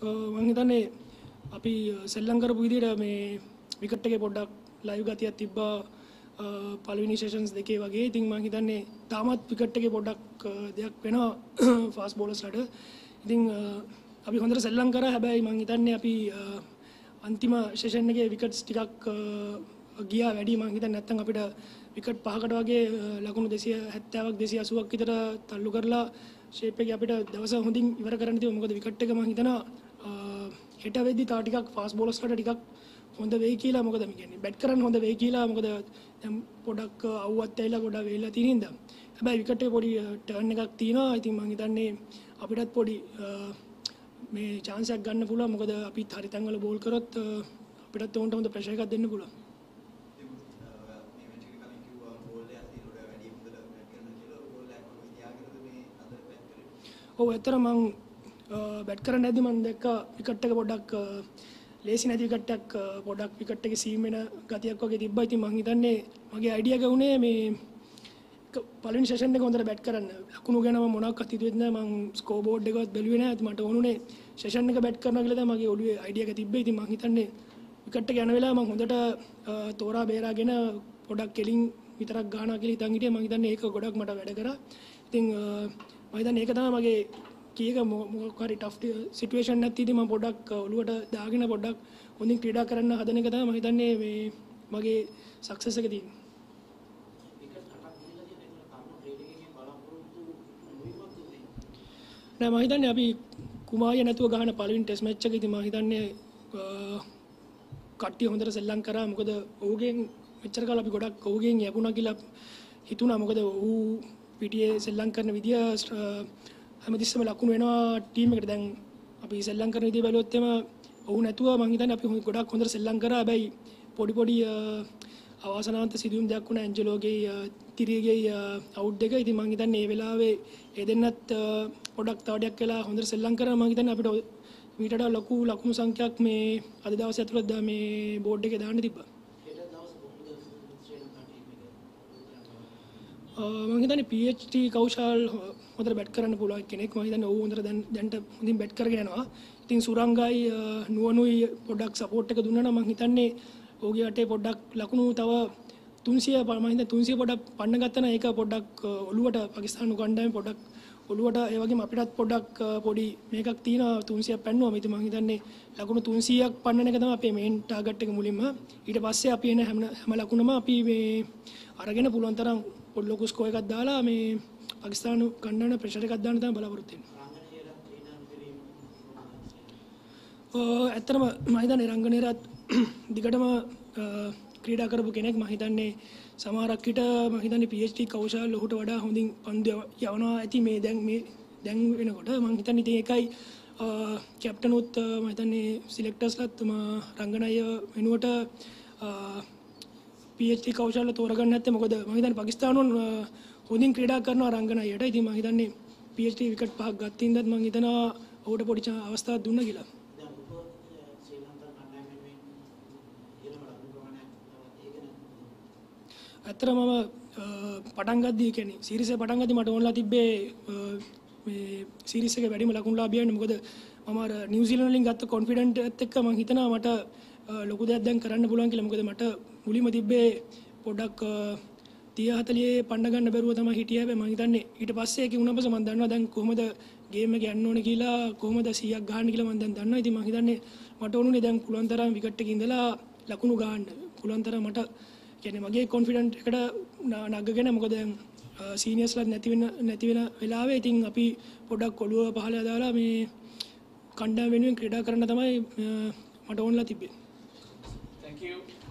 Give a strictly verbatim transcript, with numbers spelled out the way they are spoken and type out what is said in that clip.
මම හිතන්නේ අපි සෙල්ලම් කරපු විදිහට මේ විකට් එකේ පොඩ්ඩක් ලයිව් ගතියක් තිබ්බා පළවෙනි සෙෂන්ස් දෙකේ වගේ. ඉතින් මම හිතන්නේ තාමත් විකට් එකේ පොඩ්ඩක් දෙයක් වෙනවා ෆාස්ට් බෝලර්ස්ලාට. ඉතින් අපි හොඳට සෙල්ලම් කරා. හැබැයි මම හිතන්නේ අපි අන්තිම සෙෂන් එකේ විකට්ස් ටිකක් ගියා වැඩි. මම හිතන්නේ නැත්තම් අපිට විකට් පහකට වගේ ලකුණු දෙසිය හැත්තෑවක් දෙසිය අසූවක් විතර තල්ලු කරලා ෂේප් එකේ අපිට දවස හොඳින් ඉවර කරන්න තිබුණා. මොකද විකට් එක මම හිතනවා හෙට වෙද්දි තා ටිකක් ෆාස්ට් බෝලර්ස්ලාට ටිකක් හොඳ වෙයි කියලා. මොකද මේ කියන්නේ බැට් කරන්න හොඳ වෙයි කියලා. මොකද දැන් පොඩක් අවුවත් ඇවිල්ලා පොඩක් වෙයිලා තියෙන හින්දා. හැබැයි විකට් එකේ පොඩි ටර්න් එකක් තියෙනවා. ඉතින් මම හිතන්නේ අපිටත් පොඩි මේ chance එකක් ගන්න පුළුවන්. මොකද අපිත් හරි තැන් වල බෝල් කරොත් අපිටත් උන්ට හොඳ ප්‍රෙෂර් එකක් දෙන්න පුළුවන්. ඔව් ඇත්තට මම බැට් කරන්න ඇද්දි මම දැක්කා විකට් එක පොඩ්ඩක් ලේසි නැති විකට් එකක් පොඩ්ඩක් විකට් එකේ සීම් වෙන ගතියක් වගේ තිබ්බා. ඉතින් මම හිතන්නේ මගේ අයිඩියා එක උනේ මේ පළවෙනි සෙෂන් එක හොඳට බැට් කරන්න. ලකුණු ගැන මම මොනවක්වත් හිතුවෙත් නෑ. මම ස්කෝර් බෝඩ් එකවත් බැලුවේ නෑ. මට ඕනුනේ සෙෂන් එක බැට් කරනවා කියලා තමයි මගේ ඔළුවේ අයිඩියා එක තිබ්බේ. ඉතින් මම හිතන්නේ විකට් එක යන වෙලාව මම හොඳට තෝරා බේරාගෙන පොඩ්ඩක් කෙලින් විතරක් ගහනවා කියලා හිතන් හිටියේ. මම හිතන්නේ ඒක ගොඩක් මට වැඩ කරා. ඉතින් මම හිතන්නේ ඒක තමයි මගේ කීයක මොකක් හරි ටෆ් සිටුේෂන් එකක් තියෙදි මම පොඩ්ඩක් ඔළුවට දාගෙන පොඩ්ඩක් හොඳින් ක්‍රීඩා කරන්න හදන එක තමයි මම හිතන්නේ මේ මගේ සක්සස් එක තියෙන්නේ. නෑ මම හිතන්නේ අපි කුමාරිය නැතුව ගහන පළවෙනි ටෙස්ට් මැච් එක ඉතින් මම හිතන්නේ කට්ටිය හොඳට සෙල්ලම් කරා. මොකද ඔහුගෙන් මෙච්චර කාල අපි ගොඩක් ඔහුගෙන් යපුණා කියලා හිතුණා. මොකද ඔහු පිටියේ සෙල්ලම් කරන විදිය හැමතිස්සෙම ලකුණු වෙනවා ටීම් එකට. දැන් අපි සෙල්ලම් කරන විදිය බැලුවොත් එම ඔහු නැතුව මම හිතන්නේ අපි ගොඩක් හොඳට සෙල්ලම් කරා. හැබැයි පොඩි පොඩි අවාසනාවන්ත සිදුවීම් දෙයක් වුණා. ඇන්ජලෝගේ තිරියගේ අවුට් දෙක. ඉතින් මම හිතන්නේ මේ වෙලාවේ ඒ දෙන්නත් පොඩක් තවඩයක් වෙලා හොඳට සෙල්ලම් කරා. මම හිතන්නේ අපිට මීට වඩා ලොකු ලකුණු සංඛ්‍යාවක් මේ අද දවසේ ඇතුළත මේ බෝඩ් එකේ දාන්න තිබ්බා. මම හිතන්නේ පී එච් ටී කෞශල් හොඳට බැට් කරන්න පුළුවන් කෙනෙක්. මම හිතන්නේ ඔහු හොඳට දැන් දැන්ට හොඳින් බැට් කරගෙන යනවා. ඉතින් සුරංගයි නුවනුයි පොඩ්ඩක් සපෝට් එක දුන්නා නම් මම හිතන්නේ ඔහුගේ අතේ පොඩ්ඩක් ලකුණු තව තුන්සිය මම හිතන්නේ තුන්සිය පොඩ්ඩක් පන්න ගත්තා නම් ඒක පොඩ්ඩක් ඔළුවට පාකිස්තානු කණ්ඩායම පොඩ්ඩක් ඔළුවට ඒ වගේම අපිටත් පොඩ්ඩක් පොඩි මේකක් තියෙනවා. තුන්සියක් පන්නුවම ඉතින් මම හිතන්නේ ලකුණු තුන්සියක් පන්නන එක තමයි අපේ මේන් ටාගට් එක මුලින්ම. ඊට පස්සේ අපි එන හැම හැම ලකුණම අපි මේ අරගෙන පුළුවන් තරම් පොඩි ලොකු ස්කෝර් එකක් දාලා මේ පාකිස්තානු කණ්ඩායම ප්‍රෙෂර් එකක් දාන්න තමයි බලාපොරොත්තු වෙන්නේ. ඔව් ඇත්තටම මම හිතන්නේ රංගනේරත් දිගටම ක්‍රීඩා කරපු කෙනෙක්. මම හිතන්නේ සමහරක් විට මම හිතන්නේ පී එච් ටී කෞශල් ඔහුට වඩා හොඳින් පන්දු යවනවා ඇති මේ දැන් මේ දැන් වෙනකොට. මම හිතන්නේ ඉතින් ඒකයි කැප්ටන් උත් මම හිතන්නේ සිලෙක්ටර්ස්ලාත් රංගන අය වෙනුවට පී එච් ටී කෞශල්ව තෝරගන්න නැත්තේ. මොකද මම හිතන්නේ පාකිස්තානුන් හොඳින් ක්‍රීඩා කරනවා රංගන අයට. ඉතින් මම හිතන්නේ පී එච් ටී විකට් පහක් ගත්තින් ඉඳන් මම හිතනවා ඔහුට පොඩි අවස්ථාවක් දුන්නා කියලා. ඇත්තටම මම පටන් ගද්දී කියන්නේ සීරීස් එක පටන් ගද්දී මට ඕනලා තිබ්බේ මේ සීරීස් එකේ වැඩිම ලකුණු ලාභියන්න. මොකද මම අර නිව්සීලන්ත වලින් ගත්ත කොන්ෆිඩන්ට් එකත් එක්ක මම හිතනවා මට ලොකු දෙයක් දැන් කරන්න පුළුවන් කියලා. මොකද මට මුලින්ම තිබ්බේ පොඩ්ඩක් තිහ හතලිහේ පන්න ගන්න බැරුව තමයි හිටියේ. හැබැයි මම හිතන්නේ ඊට පස්සේ ඒක වුණාම මම දන්නවා දැන් කොහොමද ගේම් එක යන්න ඕනේ කියලා, කොහොමද සීයක් ගහන්න කියලා මම දැන් දන්නවා. ඉතින් මම හිතන්නේ මට ඕනුනේ දැන් පුළුවන් තරම් විකට් එකේ ඉඳලා ලකුණු ගහන්න. පුළුවන් තරම් මට කියන්නේ මගේ කොන්ෆිඩන්ට් එකට නගගෙන. මොකද දැන් සීනියර්ස්ලා නැති වෙන නැති වෙන වෙලාවේ ඉතින් අපි පොඩ්ඩක් ඔළුව පහළ දාලා මේ කණ්ඩායම වෙනුවෙන් ක්‍රීඩා කරන්න තමයි මට ඕනලා තිබ්බේ. Thank you.